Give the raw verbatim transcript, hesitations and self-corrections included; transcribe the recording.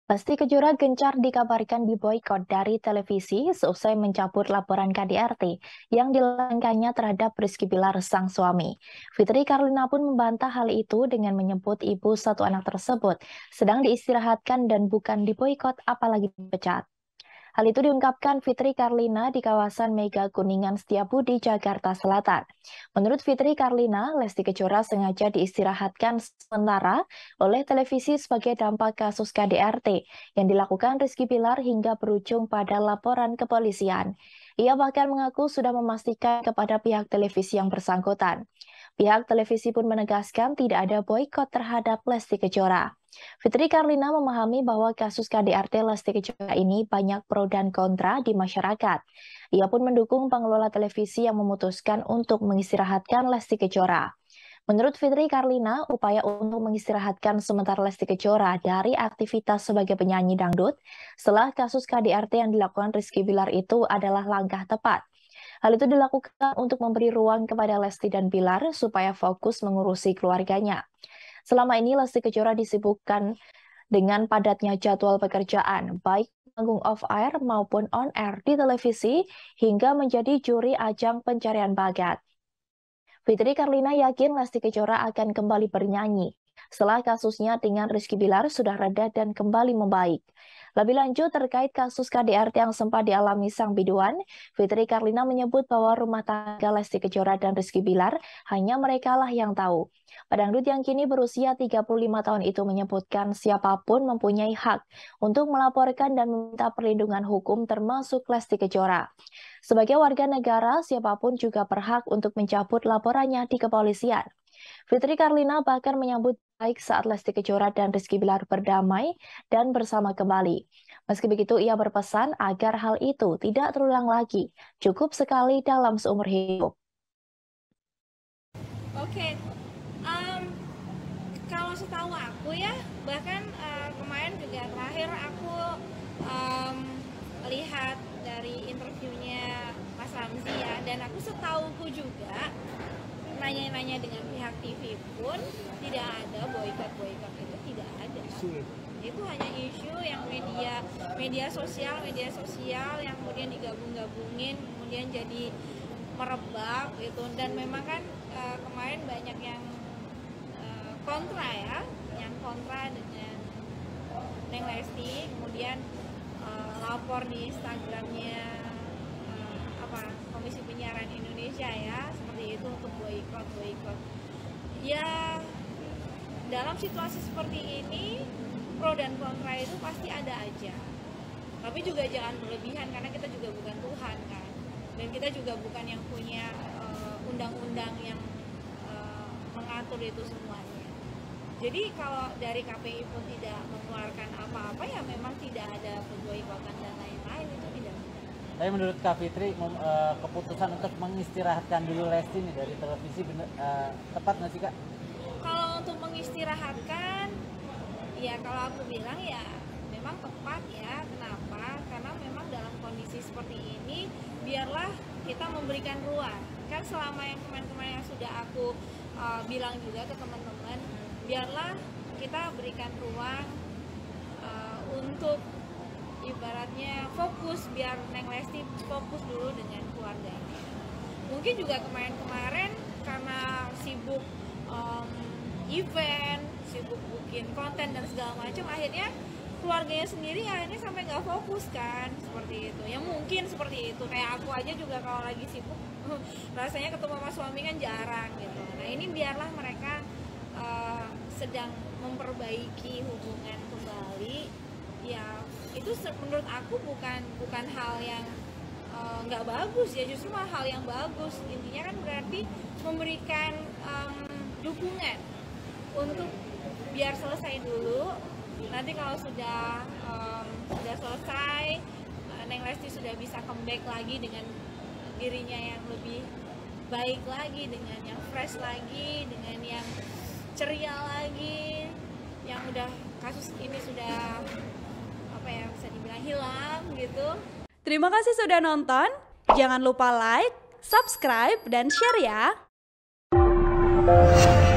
Lesti Kejora gencar dikabarkan diboikot dari televisi seusai mencabut laporan K D R T yang dilakukannya terhadap Rizky Bilar sang suami. Fitri Karlina pun membantah hal itu dengan menyebut ibu satu anak tersebut sedang diistirahatkan dan bukan diboikot apalagi dipecat. Hal itu diungkapkan Fitri Karlina di kawasan Mega Kuningan Setiabudi, Jakarta Selatan. Menurut Fitri Karlina, Lesti Kejora sengaja diistirahatkan sementara oleh televisi sebagai dampak kasus K D R T yang dilakukan Rizky Bilar hingga berujung pada laporan kepolisian. Ia bahkan mengaku sudah memastikan kepada pihak televisi yang bersangkutan. Pihak televisi pun menegaskan tidak ada boikot terhadap Lesti Kejora. Fitri Karlina memahami bahwa kasus K D R T Lesti Kejora ini banyak pro dan kontra di masyarakat. Ia pun mendukung pengelola televisi yang memutuskan untuk mengistirahatkan Lesti Kejora. Menurut Fitri Karlina, upaya untuk mengistirahatkan sementara Lesti Kejora dari aktivitas sebagai penyanyi dangdut setelah kasus K D R T yang dilakukan Rizky Bilar itu adalah langkah tepat. Hal itu dilakukan untuk memberi ruang kepada Lesti dan Bilar supaya fokus mengurusi keluarganya. Selama ini Lesti Kejora disibukkan dengan padatnya jadwal pekerjaan, baik panggung off-air maupun on-air di televisi, hingga menjadi juri ajang pencarian bakat. Fitri Karlina yakin Lesti Kejora akan kembali bernyanyi setelah kasusnya dengan Rizky Bilar sudah reda dan kembali membaik. Lebih lanjut terkait kasus K D R T yang sempat dialami sang biduan, Fitri Karlina menyebut bahwa rumah tangga Lesti Kejora dan Rizky Bilar hanya merekalah yang tahu. Pedangdut yang kini berusia tiga puluh lima tahun itu menyebutkan siapapun mempunyai hak untuk melaporkan dan meminta perlindungan hukum termasuk Lesti Kejora. Sebagai warga negara, siapapun juga berhak untuk mencabut laporannya di kepolisian. Fitri Karlina bahkan menyambut baik saat Lesti Kejora dan Rizky Bilar berdamai dan bersama kembali. Meski begitu, ia berpesan agar hal itu tidak terulang lagi, cukup sekali dalam seumur hidup. Oke, um, kalau setahu aku ya, bahkan uh, kemarin juga terakhir aku um, lihat dari interviewnya Mas Ramzi ya, dan aku setauku juga nanya-nanya dengan pihak T V pun tidak ada boikot-boikot, itu tidak ada. Itu hanya isu yang media media sosial media sosial yang kemudian digabung-gabungin kemudian jadi merebak gitu, dan memang kan e, kemarin banyak yang e, kontra ya, yang kontra dengan Neng Lesti, kemudian e, lapor di Instagramnya e, apa Komisi Penyiaran Indonesia ya, seperti itu untuk boikot boikot. Ya dalam situasi seperti ini pro dan kontra itu pasti ada aja, tapi juga jangan berlebihan karena kita juga bukan Tuhan kan, dan kita juga bukan yang punya uh, undang-undang yang uh, mengatur itu semuanya. Jadi kalau dari K P I pun tidak mengeluarkan apa-apa, ya memang tidak ada pemboikotan dan lain-lain, itu tidak. Tapi menurut Kak Fitri, mem, uh, keputusan untuk mengistirahatkan dulu Lesti nih dari televisi bener, uh, tepat nggak sih Kak? Kalau untuk mengistirahatkan, ya kalau aku bilang ya memang tepat ya. Kenapa? Karena memang dalam kondisi seperti ini biarlah kita memberikan ruang. Kan selama yang kemarin-kemarin yang sudah aku uh, bilang juga ke teman-teman, biarlah kita berikan ruang uh, untuk ibaratnya fokus, biar Neng Lesti fokus dulu dengan keluarganya. Mungkin juga kemarin-kemarin karena sibuk um, event, sibuk bikin konten dan segala macam, akhirnya keluarganya sendiri akhirnya sampai nggak fokus kan, seperti itu. Ya mungkin seperti itu, kayak aku aja juga kalau lagi sibuk rasanya ketemu sama suami kan jarang gitu. Nah ini biarlah mereka uh, sedang memperbaiki hubungan kembali, ya itu menurut aku bukan bukan hal yang nggak uh, bagus ya, justru malah hal yang bagus. Intinya kan berarti memberikan um, dukungan untuk biar selesai dulu. Nanti kalau sudah um, sudah selesai, uh, Neng Lesti sudah bisa comeback lagi dengan dirinya yang lebih baik lagi, dengan yang fresh lagi, dengan yang ceria lagi, yang udah kasus ini sudah apa ya bisa dibilang hilang gitu. Terima kasih sudah nonton. Jangan lupa like, subscribe, dan share ya.